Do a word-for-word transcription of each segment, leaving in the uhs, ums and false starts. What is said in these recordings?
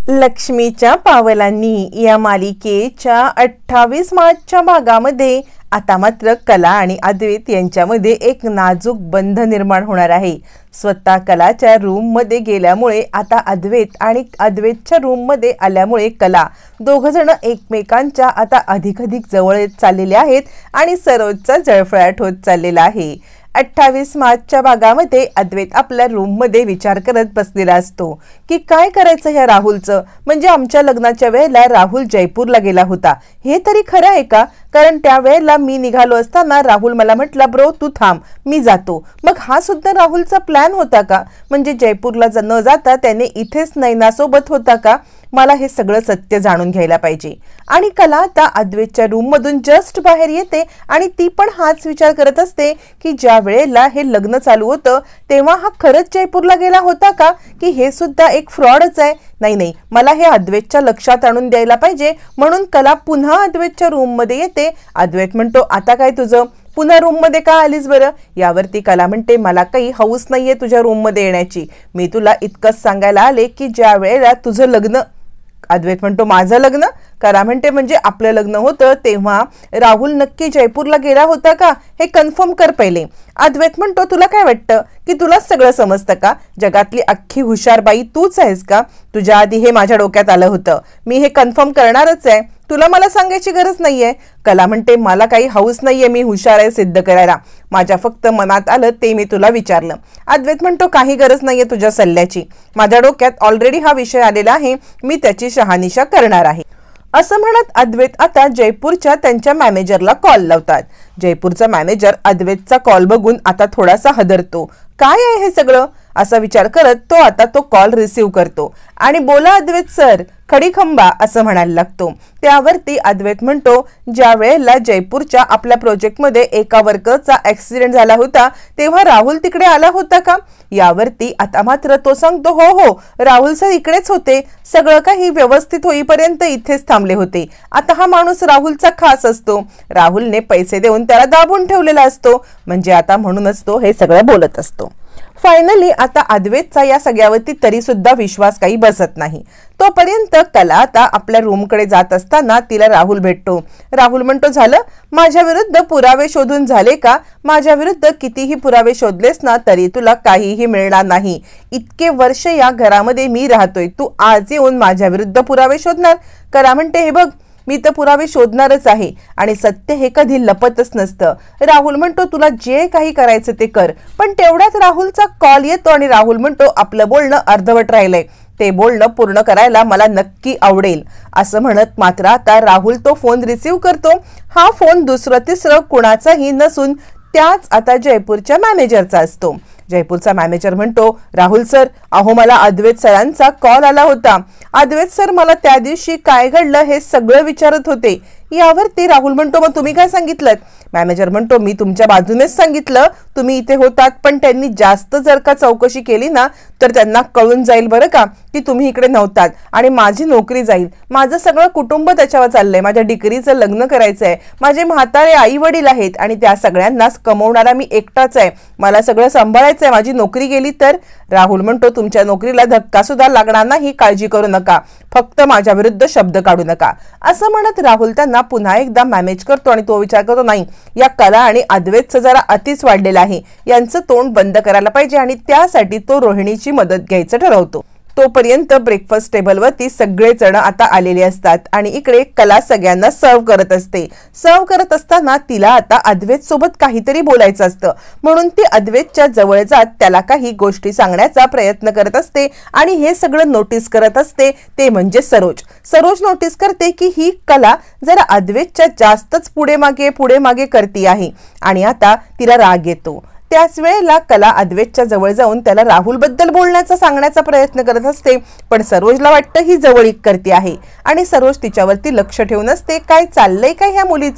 लक्ष्मीच्या पावलांनी या मालिकेच्या अठ्ठावीस मार्चच्या भागामध्ये आता मात्र कला आणि अद्वैत यांच्यामध्ये एक नाजूक बंध निर्माण होणार आहे। स्वतः कलाच्या रूम मध्ये गेल्यामुळे आता अद्वैत आणि अद्वैतच्या रूम मध्ये आल्यामुळे कला दोघ जण एकमेकांच्या आता अधिक अधिक जवळ येत चाललेले आहेत आणि सरोजचा जळफळाट होत चाललेला आहे। अठ्ठावीस मार्चच्या भागामध्ये अद्वैत आपल्या रूम मध्ये विचार करत बसलेला असतो की काय करायचं ह्या राहुलचं। म्हणजे आमच्या लग्नाच्या वेळेला राहुल जयपूरला गेला होता, हे तरी खरं आहे का? कारण त्या वेळेला मी निघालो असताना राहुल मला म्हटला, ब्रो तू थांब मी जातो। मग हा सुद्धा राहुलचा प्लॅन होता का? म्हणजे जयपूरला न जाता त्याने इथेच नैनासोबत होता का? मला हे सगळं सत्य जाणून घ्यायला पाहिजे। आणि कला आता अद्वैतच्या रूम मधून जस्ट बाहेर येते आणि ती पण हाच विचार करत असते की ज्या वेळेला हे लग्न चालू होतं तेव्हा हा खरंच जयपूरला गेला होता का, की हे सुद्धा एक फ्रॉडच आहे? नाही नाही, मला हे अद्वैतच्या लक्षात आणून द्यायला पाहिजे। म्हणून कला पुन्हा अद्वैतच्या रूम मध्ये येते। अद्वैत म्हणतो, आता काय तुझं? पुन्हा रूम मध्ये का आलीस बरं? यावरती कला म्हणते, मला काही हौस नाहीये तुझ्या रूम मध्ये येण्याची। मी तुला इतकंच सांगायला आले की ज्या वेळेला तुझं लग्न। अद्वैत म्हणतो, माझं लग्न? कला म्हणते, म्हणजे आपलं लग्न होतं तेव्हा राहुल नक्की जयपूरला गेला होता का, हे कन्फर्म कर पहिले। अद्वैत म्हणतो, तुला काय वाटतं की तुलाच सगळं समजतं का? जगातली अख्खी हुशार बाई तूच आहेस का? तुझ्या आधी हे माझ्या डोक्यात आलं होतं, मी हे कन्फर्म करणारच आहे, तुला मला सांगायची गरज नाहीये। कला म्हणते, मला काही हौस नाहीये मी हुशार आहे सिद्ध करायला, माझ्या फक्त मनात आलं ते मी तुला विचारलं। अद्वैत म्हणतो, काही गरज नाहीये तुझ्या सल्ल्याची, माझ्या डोक्यात ऑलरेडी हा विषय आलेला आहे, मी त्याची शहानिशा करणार आहे। असं म्हणत अद्वैत आता जयपूरच्या त्यांच्या मॅनेजरला कॉल लावतात। जयपूरचा मॅनेजर अद्वैतचा कॉल बघून आता थोडासा हदरतो। काय आहे हे सगळं असा विचार करत तो आता तो कॉल रिसीव्ह करतो आणि बोला अद्वैत सर, खडी खंबा असं म्हणायला लागतो। त्यावरती अद्वैत म्हणतो, ज्या वेळेला जयपूरच्या आपल्या प्रोजेक्टमध्ये एका वर्करचा ऍक्सिडेंट झाला होता तेव्हा राहुल तिकडे आला होता का? यावरती आता मात्र तो सांगतो, हो हो राहुल सर इकडेच होते, सगळं काही व्यवस्थित होईपर्यंत इथेच थांबले होते। आता हा माणूस राहुलचा खास असतो, राहुलने पैसे देऊन त्याला दाबून ठेवलेला असतो, म्हणजे आता म्हणूनच तो हे सगळं बोलत असतो। फायनली आता अद्वैतचा या सगळ्यावरती तरी सुद्धा विश्वास काही बसत नाही। तोपर्यंत कला आता आपल्या रूमकडे जात असताना तिला राहुल भेटतो। राहुल म्हणतो, झालं माझ्या विरुद्ध पुरावे शोधून झाले का? माझ्या विरुद्ध कितीही पुरावे शोधलेस ना तरी तुला काहीही मिळणार नाही। इतके वर्ष या घरामध्ये मी राहतोय, तू आज येऊन माझ्या विरुद्ध पुरावे शोधणार? कला म्हणते, हे बघ मी तर पुरावे शोधणारच आहे आणि सत्य हे कधी लपतच नसतं। राहुल म्हणतो, तुला जे काही करायचं ते कर। पण तेवढ्यात राहुलचा कॉल येतो आणि राहुल म्हणतो, आपलं बोलणं अर्धवट राहिलंय, ते बोलणं पूर्ण करायला मला नक्की आवडेल असं म्हणत मात्र आता राहुल तो फोन रिसीव्ह करतो। हा फोन दुसरं तिसरं कुणाचाही नसून त्याच आता जयपूरच्या मॅनेजरचा असतो। जयपूरचा मॅनेजर म्हणतो, राहुल सर, अहो मला अद्वैत सरांचा कॉल आला होता। अद्वैत सर मला त्या दिवशी काय घडलं हे सगळं विचारत होते। यावरती राहुल म्हणतो, मग तुम्ही काय सांगितलं? मॅनेजर म्हणतो, मी तुमच्या बाजूनेच सांगितलं, तुम्ही इथे होतात, पण त्यांनी जास्त जर का चौकशी केली ना तर त्यांना कळून जाईल बरं का की तुम्ही इकडे नव्हतात आणि माझी नोकरी जाईल, माझं सगळं कुटुंब त्याच्यावर चाललंय, माझ्या डिग्रीचं लग्न करायचंय, माझे म्हातारे आई वडील आहेत आणि त्या सगळ्यांनाच कमवणारा मी एकटाच आहे, मला सगळं सांभाळायचंय, माझी नोकरी गेली तर? राहुल म्हणतो, तुमच्या नोकरीला धक्का सुद्धा लागणार नाही, काळजी करू नका, फक्त माझ्या विरुद्ध शब्द काढू नका असं म्हणत राहुल त्यांना पुन्हा एकदा मॅनेज करतो आणि तो विचार करतो, नाही या कला आणि अद्वैतचं जरा अतिच वाढलेलं आहे, यांचं तोंड बंद करायला पाहिजे आणि त्यासाठी तो रोहिणीची मदत घ्यायचं ठरवतो। तोपर्यंत ब्रेकफास्ट टेबलवरती सगळे जण आता आलेले असतात आणि इकडे कला सगळ्यांना सर्व करत असते। सर्व करत असताना तिला आता अद्वैत सोबत काहीतरी बोलायचं असतं, म्हणून ती अद्वैतच्या जवळ जात त्याला काही गोष्टी सांगण्याचा प्रयत्न करत असते आणि हे सगळं नोटीस करत असते ते म्हणजे सरोज। सरोज नोटीस करते की ही कला जरा अद्वैतच्या जास्तच पुढे मागे पुढे मागे करती आहे आणि आता तिला राग येतो। त्याच वेळेला कला अद्वैतच्या जवळ जाऊन त्याला राहुल बद्दल बोलण्याचा सांगण्याचा प्रयत्न करत असते, पण सरोजला वाटतं ही जवळीक करते आहे आणि सरोज तिच्यावरती लक्ष ठेवून असते, काय चाललंय काय ह्या मुलीचं?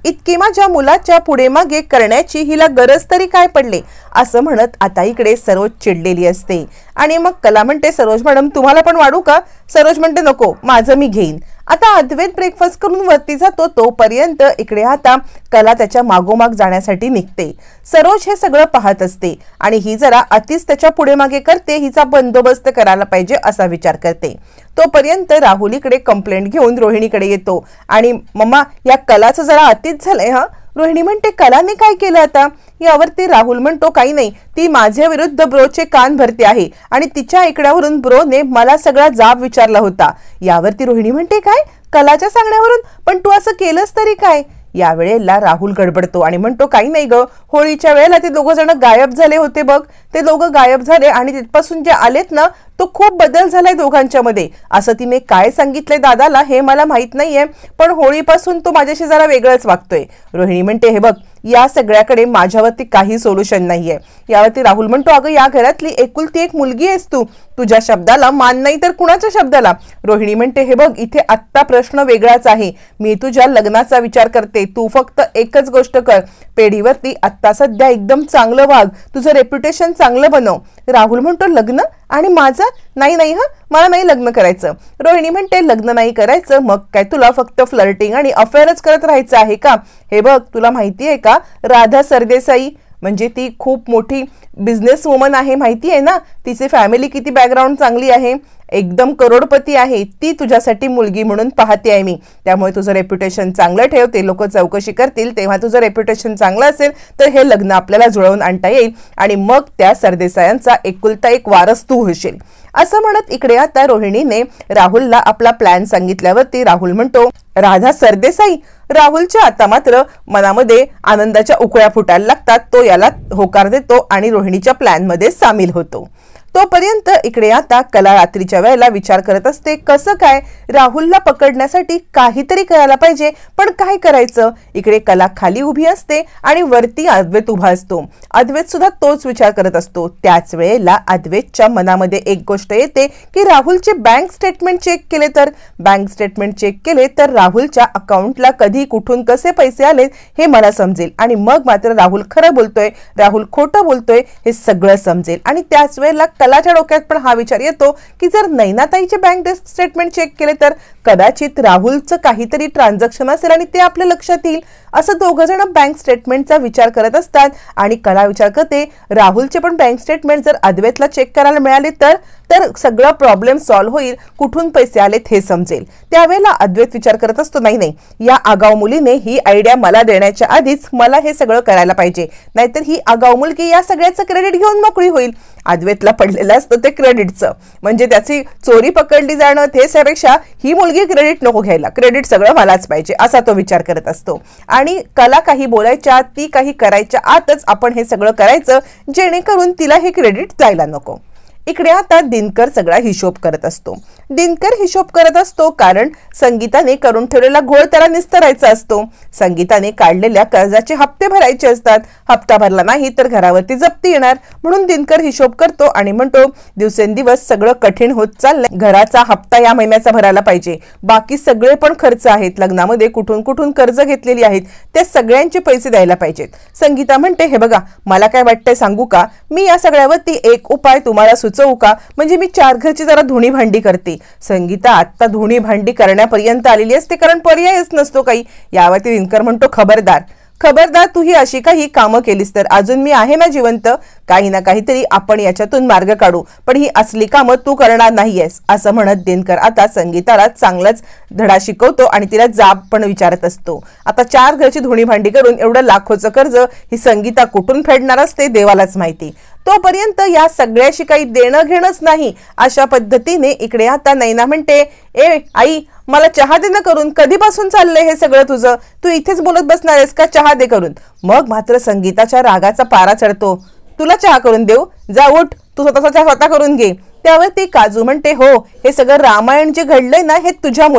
इतकी माझ्या मुलाच्या पुढे मागे करण्याची हिला गरज तरी काय पडले असं म्हणत आता इकडे सरोज चिडलेली असते आणि मग कला म्हणते, सरोज मॅडम तुम्हाला पण वाढू का? सरोज म्हणते, नको, माझं मी घेईन. आता अद्वैत ब्रेकफास्ट करून वरती जातो, तोपर्यंत इकडे आता कला त्याच्या मागोमाग जाण्यासाठी निघते. सरोज हे सगळं पाहत असते आणि ही जरा अतिच त्याच्या पुढे मागे करते, हिचा बंदोबस्त करायला पाहिजे असा विचार करते. तोपर्यंत राहुल इकडे कंप्लेंट घेऊन रोहिणीकडे येतो आणि मम्मा या कलाचं जरा अतिच झालंय. हा, रोहिणी म्हणते, कलाने काय केलं आता? यावरती राहुल म्हणतो, काही नाही, ती माझ्या विरुद्ध ब्रोचे कान भरते आहे आणि तिच्या ऐकण्यावरून ब्रोने मला सगळा जाब विचारला होता. यावरती रोहिणी म्हणते, काय? कलाच्या सांगण्यावरून? पण तू असं केलंस तरी काय? यावेळेला राहुल गडबडतो आणि म्हणतो, काही नाही ग, होळीच्या वेळेला ते दोघं जण गायब झाले होते बघ, ते दोघं गायब झाले आणि तिथपासून जे आलेत ना, तो खूप बदल झालाय दोघांच्या मध्ये. असं तिने काय सांगितलंय दादाला हे मला माहित नाहीये, पण होळीपासून तो माझ्याशी जरा वेगळंच वागतोय. रोहिणी म्हणते, हे बघ, या सगळ्याकडे माझ्यावरती काही सोल्युशन नाहीये. यावरती राहुल म्हणतो, अगं या घरातली एकुलती एक मुलगी आहेस तू, तुझ्या शब्दाला मान नाही तर कुणाच्या शब्दाला? रोहिणी म्हणते, हे बघ, इथे आत्ता प्रश्न वेगळाच आहे. मी तुझ्या लग्नाचा विचार करते, तू फक्त एकच गोष्ट कर, पेढीवरती आत्ता सध्या एकदम चांगलं वाग, तुझं रेप्युटेशन चांगलं बनव. राहुल म्हणतो, लग्न? आणि माझं? नाही नाही, हा, मला नाही लग्न करायचं. रोहिणी म्हणते, लग्न नाही करायचं मग काय तुला फक्त फ्लर्टिंग आणि अफेअरच करत राहायचं आहे का? हे बघ, तुला माहिती आहे का, राधा सरदेसाई म्हणजे ती खूप मोठी बिझनेस वुमन आहे, माहिती आहे ना? तिची फॅमिली किती बॅकग्राऊंड चांगली आहे, एकदम करोडपती आहे. ती तुझ्यासाठी मुलगी म्हणून पाहते आहे मी. त्यामुळे तुझं रेप्युटेशन चांगलं ठेव, ते लोक चौकशी करतील तेव्हा तुझं रेप्युटेशन चांगलं असेल तर हे लग्न आपल्याला जुळवून आणता येईल आणि मग त्या सरदेसायांचा एकुलता एक वारस तू होशील. असं म्हणत इकडे आता रोहिणीने राहुलला आपला प्लॅन सांगितल्यावरती राहुल म्हणतो, राधा सरदेसाई? राहुलच्या आता मात्र मनामध्ये आनंदाच्या उकळ्या फुटायला लागतात. तो याला होकार देतो आणि रोहिणीच्या प्लॅन मध्ये सामील होतो. तोपर्यंत इकडे आता कला रात्रीच्या वेळेला विचार करत असते, कसं काय राहुलला पकडण्यासाठी काहीतरी करायला पाहिजे, पण काय करायचं? इकडे कला खाली उभी असते आणि वरती अद्वैत उभा असतो. अद्वैत सुद्धा तोच विचार करत असतो. त्याच वेळेला अद्वैतच्या मनामध्ये एक गोष्ट येते की राहुलचे बँक स्टेटमेंट चेक केले तर बँक स्टेटमेंट चेक केले तर राहुलच्या अकाउंटला कधी कुठून कसे पैसे आले हे मला समजेल आणि मग मात्र राहुल खरं बोलतोय, राहुल खोटं बोलतोय हे सगळं समजेल. आणि त्याच वेळेला कलाच्या डोक्यात पण हा विचार येतो की जर नैनाताईचे बँक स्टेटमेंट चेक केले तर कदाचित राहुलचं काहीतरी ट्रान्झॅक्शन असेल आणि ते आपल्या लक्षात येईल. असं दोघं जण बँक स्टेटमेंटचा विचार करत असतात आणि कला विचार करते, राहुलचे पण बँक स्टेटमेंट जर अद्वैतला चेक करायला मिळाले तर तर सगळा प्रॉब्लेम सॉल्व्ह होईल, कुठून पैसे आलेत हे समजेल. त्यावेळेला अद्वैत विचार करत असतो, नाही नाही, या आगाऊ मुलीने ही आयडिया मला देण्याच्या आधीच मला हे सगळं करायला पाहिजे, नाहीतर ही आगाऊ मुलगी या सगळ्याचं क्रेडिट घेऊन मोकळी होईल. अद्वैतला पडलेलं असतं ते क्रेडिटचं, म्हणजे त्याची चोरी पकडली जाणं त्यापेक्षा ही मुलगी क्रेडिट नको घ्यायला, क्रेडिट सगळं मलाच पाहिजे असा तो विचार करत असतो. आणि कला काही बोलायच्या ती काही करायच्या आतच आपण हे सगळं करायचं जेणेकरून तिला हे क्रेडिट जायला नको. इकडे आता दिनकर सगळा हिशोब करत असतो. दिनकर हिशोब करत असतो कारण संगीताने करून ठेवलेला घोळ त्याला निस्तरायचा असतो. संगीताने काढलेल्या कर्जाचे हप्ते भरायचे असतात, हप्ता भरला नाही तर घरावरती जप्ती येणार. म्हणून दिनकर हिशोब करतो आणि म्हणतो, दिवसेंदिवस सगळं कठीण होत चाललंय, घराचा हप्ता या महिन्याचा भरायला पाहिजे, बाकी सगळे पण खर्च आहेत, लग्नामध्ये कुठून कुठून कर्ज घेतलेली आहेत त्या सगळ्यांचे पैसे द्यायला पाहिजेत. संगीता म्हणते, हे बघा, मला काय वाटतंय सांगू का, मी या सगळ्यावरती एक उपाय तुम्हाला सुचवू का, म्हणजे मी चार घरची जरा धुणी भांडी करते. संगीता आता धुणी भांडी करण्यापर्यंत आलेली असते कारण पर्यायच नसतो काही. यावरती दिनकर म्हणतो, खबरदार खबरदार, तू ही अशी काही कामं केलीस तर अजून मी आहे ना जिवंत, काही ना काहीतरी आपण याच्यातून मार्ग काढू, पण ही असली कामं तू करणार नाहीयेस. असं म्हणत दिनकर आता संगीताला चांगलाच धडा शिकवतो आणि तिला जाब पण विचारत असतो. आता चार घरची धुणी भांडी करून एवढं लाखोचं कर्ज ही संगीता कुठून फेडणार असते देवालाच माहिती. तोपर्यंत या सगळ्याशी काही देणं घेणंच नाही अशा पद्धतीने इकडे आता नैना म्हणते, ए आई, मला चहा दे ना करून, कधीपासून चाललंय हे सगळं तुझं, तू इथेच बोलत बसणार आहेस का, चहा दे करून. मग मात्र संगीताच्या रागाचा पारा चढतो, तुला चहा करून देऊ, जा उठ, तू स्वतःचा चहा स्वतः करून घे. त्यावर ती काजू म्हणते, हो, हे सगळं रामायण जे घडलंय ना हे तुझ्यामुळे,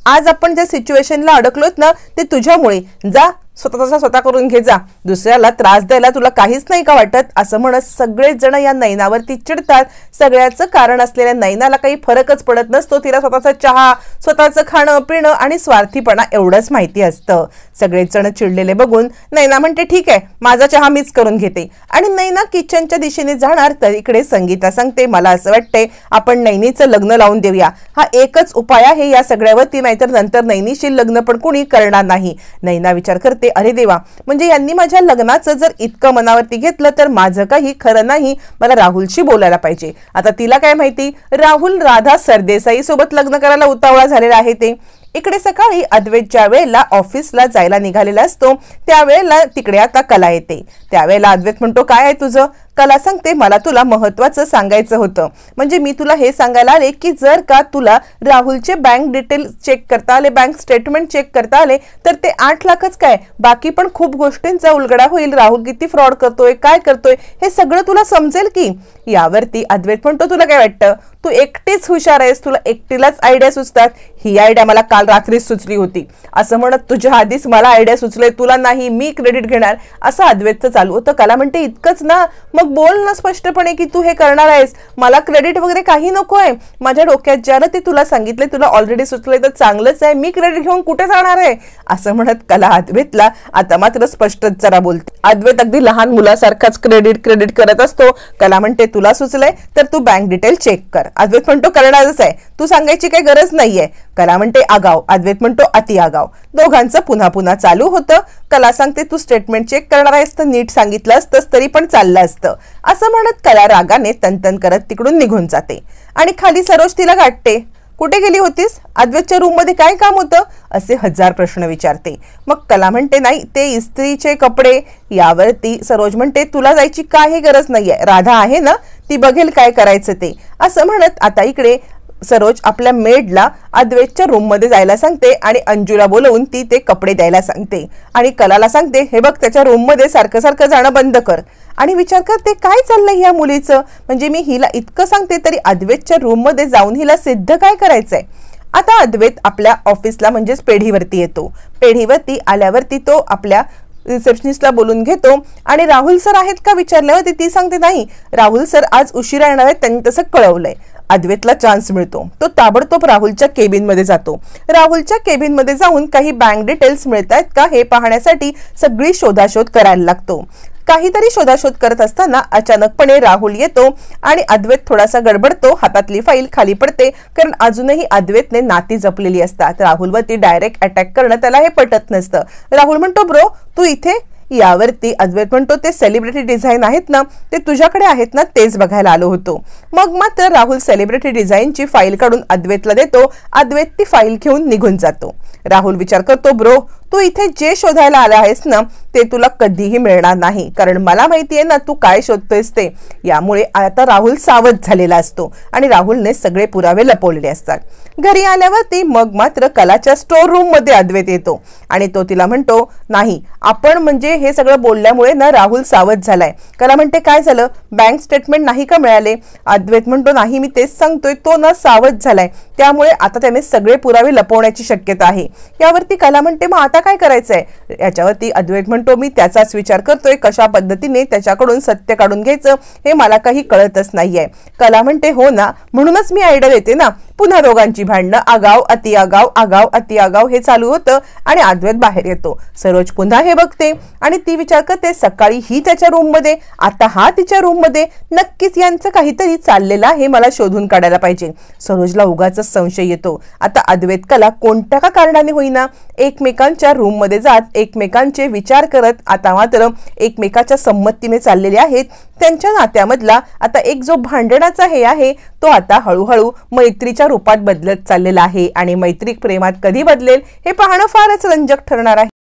आज आपण ज्या सिच्युएशनला अडकलोत ना ते तुझ्यामुळे, जा स्वतःचा स्वतः करून घे जा, दुसऱ्याला त्रास द्यायला तुला काहीच नाही का वाटत, असं म्हणत सगळेच जण या नैनावरती चिडतात. सगळ्याचं कारण असलेल्या नैनाला काही फरकच पडत नसतो. तिला स्वतःचा चहा, स्वतःचं खाणं पिणं आणि स्वार्थीपणा एवढंच माहिती असतं. सगळेच जण चिडलेले बघून नैना म्हणते ठीक आहे, माझा चहा मीच करून घेते. आणि नैना किचनच्या दिशेने जाणार तर इकडे संगीता सांगते मला असं वाटतंय आपण नैनीचं लग्न लावून देऊया, हा एकच उपाय आहे या सगळ्यावरती, नाहीतर नंतर नैनीशी लग्न पण कोणी करणार नाही. नैना विचार करते अरे देवा, म्हणजे यांनी माझ्या लग्नाचं जर इतकं मनावरती घेतलं तर माझं काही खरं नाही, मला राहुलशी बोलायला पाहिजे. आता तिला काय माहिती राहुल राधा सरदेसाई सोबत लग्न करायला उतावळा झालेला आहे ते. इकडे सकाळी अद्वैत ज्या वेळेला ऑफिसला जायला निघालेला असतो त्यावेळेला तिकडे आता कला येते. त्यावेळेला अद्वैत म्हणतो काय आहे तुझं? कला सांगते मला तुला महत्वाचं सांगायचं होतं, म्हणजे मी तुला हे सांगायला आले की जर का तुला राहुलचे बँक डिटेल चेक करता आले, बँक स्टेटमेंट चेक करता आले तर ते आठ लाखच काय बाकी पण खूप गोष्टींचा उलगडा होईल. राहुल किती फ्रॉड करतोय, काय करतोय हे सगळं तुला समजेल की. यावरती अद्वैत म्हणतो तुला काय वाटतं, तू एकटीच हुशार आहेस, तुला एकटीलाच आयडिया सुचतात, ही आयडिया मला काल रात्रीच सुचली होती, असं म्हणत तुझ्या आधीच मला आयडिया सुचले, तुला नाही, मी क्रेडिट घेणार, असं अद्वैतचं चालू होतं. कला म्हणते इतकंच ना, मग बोल ना स्पष्टपणे की तू हे करणार आहेस, मला क्रेडिट वगैरे काही नकोय, माझ्या डोक्यात ज्याला ते तुला सांगितले तुला ऑलरेडी सुचले तर चांगलंच आहे, मी क्रेडिट घेऊन कुठे जाणार आहे, असं म्हणत कला अद्वैतला आता मात्र स्पष्टच जरा बोलते. अद्वैत अगदी लहान मुलासारखाच क्रेडिट क्रेडिट करत असतो. कला म्हणते तुला सुचलंय तर तू बँक डिटेल चेक कर. अद्वैत म्हणतो करणारच आहे, तू सांगायची काही गरज नाहीये. कला म्हणते आगाव. अद्वैत म्हणतो अति आगाव. दोघांचं पुन्हा पुन्हा चालू होतं. कला सांगते तू स्टेटमेंट चेक करणार आहेस तर नीट सांगितलं असतंस तरी पण चाललं असतं, असं म्हणत कला रागाने तनतन करत तिकडून निघून जाते. आणि खाली सरोज तिला गाठते. कुठे गेली होतीस? अद्वैतच्या रूम मध्ये काय काम होतं? असे हजार प्रश्न विचारते. मग कला म्हणते नाही ते इस्त्रीचे कपडे. यावरती सरोज म्हणते तुला जायची काही गरज नाहीये, राधा आहे ना, ती बघेल काय करायचं ते, असं म्हणत आता इकडे सरोज आपल्या मेडला अद्वैतच्या रूम मध्ये जायला सांगते आणि अंजूला बोलवून ती ते कपडे द्यायला सांगते. आणि कलाला सांगते हे बघ त्याच्या रूम मध्ये सारखं सारखं जाणं बंद कर. आणि विचार करते काय चाललंय ह्या मुलीचं, म्हणजे मी हिला इतकं सांगते तरी अद्वैतच्या रूम मध्ये जाऊन हिला सिद्ध काय करायचंय. आता अद्वैत आपल्या ऑफिसला म्हणजेच पेढीवरती येतो. पेढीवरती आल्यावरती तो आपल्या रिसेप्शनिस्टला बोलून घेतो आणि राहुल सर आहेत का विचारल्यावरती ती सांगते नाही, राहुल सर आज उशिरा येणार आहेत, त्यांनी तसं कळवलंय. अद्वैतला चान्स मिळतो. तो ताबडतोब राहुलच्या केबिन मध्ये जातो. राहुलच्या केबिन मध्ये जाऊन काही बँक डिटेल्स मिळतात का हे पाहण्यासाठी सगळी शोधाशोध करायला लागतो. काहीतरी शोधाशोध करत असताना अचानकपणे राहुल येतो आणि अद्वैत थोडासा गडबडतो. हातातली फाईल खाली पडते, कारण अजूनही अद्वैतने नाती जपलेली असतात. राहुलवरती डायरेक्ट अटॅक करणं त्याला हे पटत नसतं. राहुल म्हणतो ब्रो तू इथे? यावरती अद्वैत म्हणतो ते सेलिब्रिटी डिझाईन आहेत ना, ते तुझ्याकडे आहेत ना, तेच बघायला आलो होतो. मग मात्र राहुल सेलिब्रिटी डिझाईनची फाईल काढून अद्वैतला देतो. अद्वैत ती फाईल घेऊन निघून जातो. राहुल विचार करतो ब्रो तू इथे जे शोधायला आला आहेस ना ते तुला कधीही मिळणार नाही, कारण मला माहितीये ना तू काय शोधतोयस ते. यामुळे आता राहुल सावध झालेला असतो आणि राहुलने सगळे पुरावे लपवलेले असतात. घरी आल्यावरती मग मात्र कलाच्या स्टोर रूम मध्ये अद्वैत येतो आणि तो तिला म्हणतो नाही आपण म्हणजे हे सगळं बोलल्यामुळे ना राहुल सावध झालाय. कला म्हणते काय झालं, बँक स्टेटमेंट नाही का मिळाले? अद्वैत म्हणतो नाही मी तेच सांगतोय, तो ना सावध झालाय, त्यामुळे आता त्याने सगळे पुरावे लपवण्याची शक्यता आहे. यावरती कला म्हणते मग आता काय करायचंय? याच्यावरती अद्वैत म्हणतो मी त्याचाच विचार करतोय, कशा पद्धतीने त्याच्याकडून सत्य काढून घ्यायचं हे मला काही कळतच नाहीये. कला म्हणते हो ना, म्हणूनच मी आयडिया देते ना. पुन्हा दोघांची भांडणं, आगाव अति आगाव आगाव अति आगाव हे चालू होतं आणि अद्वैत बाहेर येतो. सरोज पुन्हा हे बघते आणि ती विचार करते सकाळी ही त्याच्या रूम मध्ये, आता हा तिच्या रूम मध्ये, नक्कीच यांचं काहीतरी चाललेलं आहे, मला शोधून काढायला पाहिजे. सरोजला उगाच संशय येतो. आता अद्वैत कला कोणत्या का कारणाने होईना एकमेकांच्या रूम मध्ये जात एकमेकांचे विचार करत आता मात्र एकमेकाच्या संमतीने चाललेले आहेत. त्यांच्या नात्यामधला आता एक जो भांडणाचा हे आहे तो आता हळूहळू मैत्रीच्या रूपात बदलत चाललेला आहे आणि मैत्री प्रेमात कधी बदलेल हे पाहणं फारच रंजक ठरणार आहे.